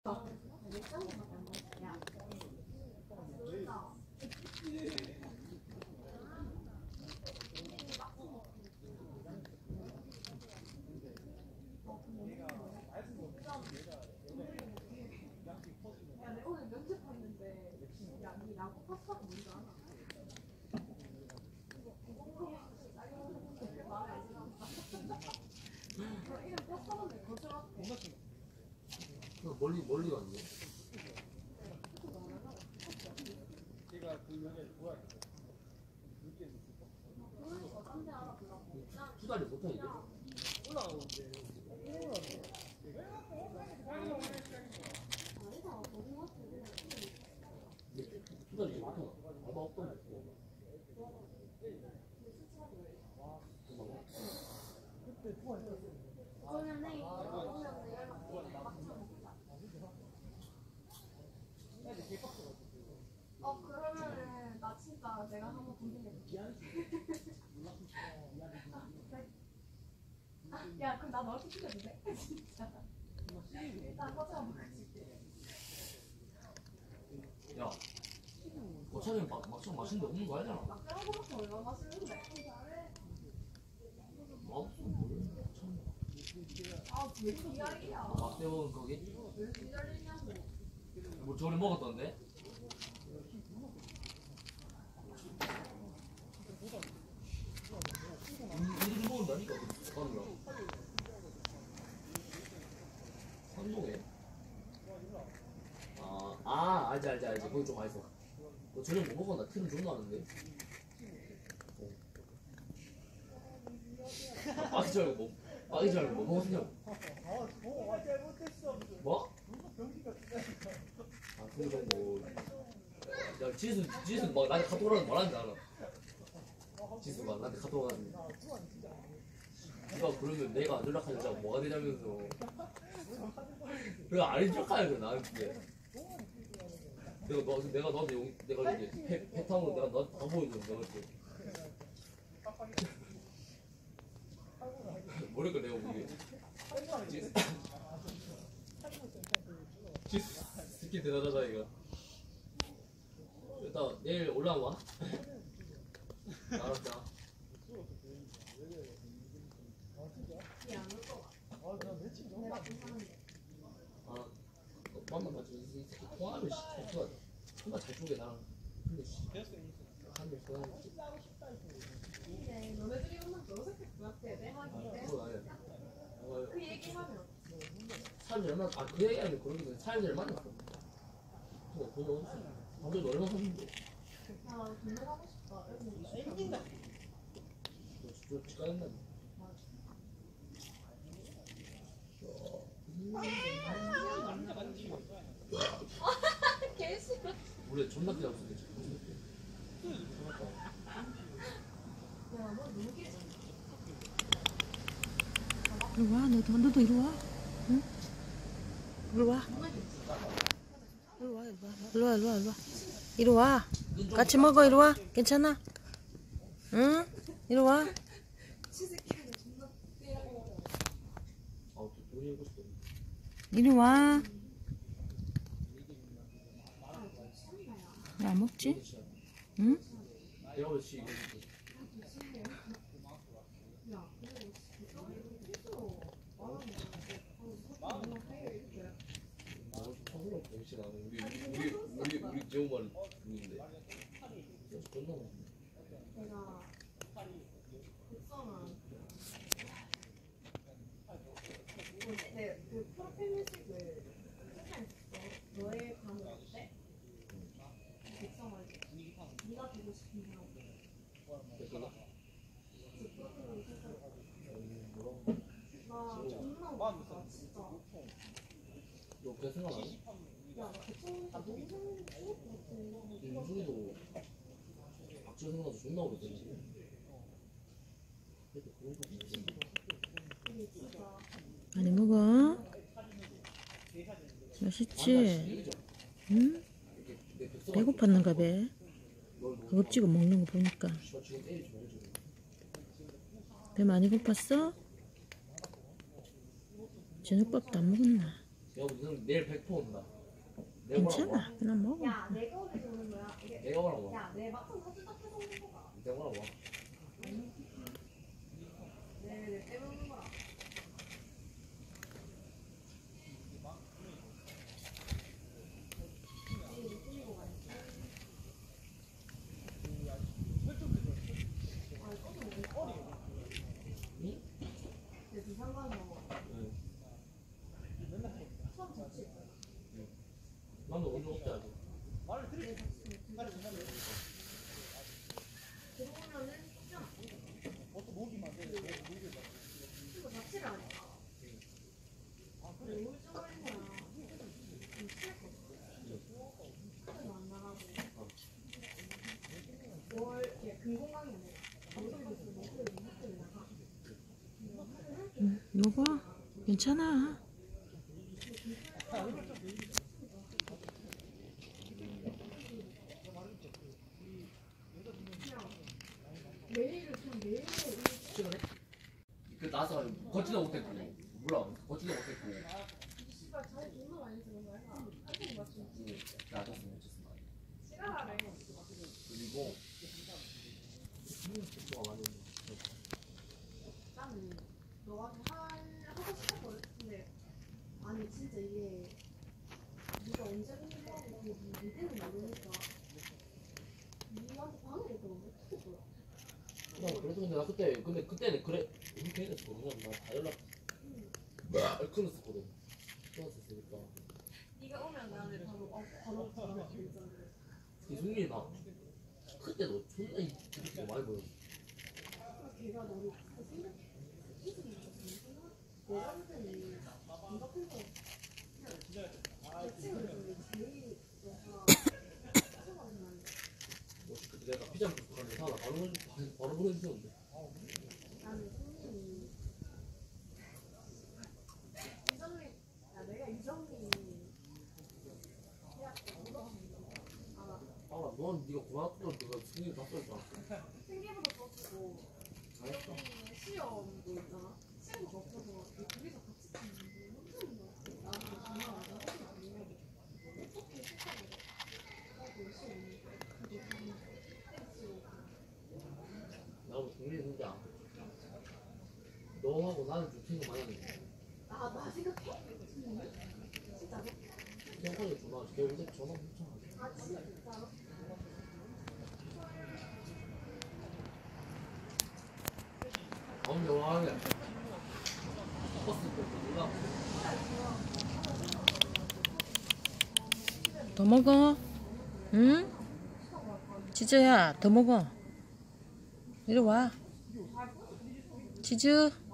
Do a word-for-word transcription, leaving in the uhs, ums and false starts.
멀리 멀리 갔네. 두 달이 못하는데. 올라가는데. 두 달이 못하. 아마 없던 거. 어 그러면은 나 진짜 내가 한번 공개해볼게. 야 그럼 나 너한테 시켜도 돼? 진짜. 일단 커피 한번 가질게. 야, 어차피 막 막상 마시는 데 없는 거 알잖아. 막장 거밖에 얼마나 맛있는데? 맛없어 뭘? 아왜 기다리냐? 막대원 거기? 왜 기다리냐고? 뭐 저번에 먹었던데? 우리 먹은다니까 가느라. 삼동에. 아, 아 알지 알지 알지. 거기 좀 맛있어. 너 저녁 못 먹었나? 티는 존나 나는데. 아, 빠지 줄 알고 못 빠지 줄 알고 못 먹었냐고. 뭐? 아 그리고 뭐. 야 지수 지수 막 나한테 카톡 오라는 말하는지 알아. 지수가 나한테 카톡 오라는데. 네가 그러면 내가 안 연락하자고 뭐가 되냐면서. 그래 안 연락하냐 그래 나한테. 내가 너 내가 너한테 용 내가 이제 배 배타고 내가 너한테 다 보여줬는데 맞지? 뭐랄까 내가 보기에. 지수 스킨 대단하다 이거. 일단 내일 올라와. 알았다. 아, 만나가지고 이 새끼 통화를 시켜줘. 통화 잘 쪼개 나랑. 근데 씨, 한일 통화했지. 근데 너네들이 오면 너 어색해 보였대. 내 아, 말인데. 그건 아니야. 그 얘기하면. 사람들 얼마 아그 얘기하면 그런 게 사람들 만났어. 근데 돈 없어. 방금 얼마 샀는데. 나 돈을 하고 싶다. 앵긴다. 너 진짜 치과했나? 개 싫어. 우리 존나 기다렸어. 야, 너 누구지? 이리 와, 너도, 너도 이리 와. 응? 이리 와. 이리 와, 이리 와. 이리 와, 이리 와, 이리 와. 이리 와. 같이 먹어, 이리 와. 괜찮아? 응? 이리 와. 이리 와. 왜 안 먹지? 응? 내가 왜 씨? 우리 우리 우리 우리 지역만 듣는데. 존나 맛있네. 내가 국성한 내 그 프로필 메시지를 설정했어. 너의 밤은 어때? 국성한 네가 되고 싶은 사람. 됐구나. 그 프로필을 설정했어. 뭐라고? 나 존나 웃기다 진짜. 너 그냥 생각 안 해? 야, 나 국성하니까 너무 좋을 것 같아. 윤중이도 박지호 생각도 존나 오래됐지. 그래도 그런 거 없지. 이게 진짜 많이 먹어. 맛있지? 응? 배고팠는가 봐. 허겁지겁 먹는 거 보니까. 배 많이 고팠어? 저녁밥도 안 먹었나? 여보 너 내일 백 퍼센트 온다. 내가 뭐라고 와? 괜찮아. 그냥 먹어. 야, 내가 오늘 오는 거야. 이게 내가 뭐라고 와? 야, 내 막상 사주 딱 해서 오는 거가. 내가 뭐라고 와? 내, 내 때문에 거야. 응? 내 부산가서 응. 처음 자취. 나는 온적 없지 아직. 들어오면은 쉽잖아. 그리고 자취를 하니까. 근데 우울증 걸린 거야. 좀 싫거든. 카드도 안 나가고. 월, 이게 근공강이 아니라 방송도 있고 목소리 목소리 나가. 응, 먹어. 괜찮아. 매일을 그냥 매일 최근에? 그 나서 걷지도 못했고 몰라 걷지도 못했고 씨발 자기 존나 많이 쓰는 거야. 한번 맞추면 낮았으면 좋겠어. 지랄하래. 그리고 속도가 많이 오네. 나는 너가 한 하고 싶었거든. 근데 아니 진짜 이게 네가 언제 공부하고 그 미대는 모르니까 니한테 방해를 그럼 어떻게 줘? 어, 그래서 근데 나 그때 근데 그때는 그래 이렇게 해냈어. 왜냐면 나다 연락 끊었었거든. 끊었었으니까 네가 오면 나는 바로 어 바로 전화 주잖아. 이승민이 나 그때 너 존나 이쁘게 많이 보여. 걔가 너를 생각 이승이 생각 내가 볼 때는 감각해서 내 친구들 중에 제일 너가 생각나는 그때 내가 피자 먹고 가는데 사나 바로 보내 바로 보내주셨는데. 나는 승민이 이정민 야 내가 이정민이 해야 알아. 아, 넌 네가 고등학교 때 내가 승민이 다 써있잖아. 생기부터 썼고 잘했어. 이정민이 시험도 있잖아. 시험도 없어서 이 둘이서 같이 치는 거 못하는 거야. 나는 정말 나도 하지 않는 어떻게 식사를 하고 열심히 그게 좀 댄스로 나하고 승민이 진짜 너하고 나는 좀 생각 많이 하는데. 아, 나 생각해? 진짜로? 형한테 전화 걔 올때 전화 엄청 하지. 아, 진짜로? 다음 영화하네. 버스 누가 더 먹어. 응? 지저야, 더 먹어. 이리 와. 지저.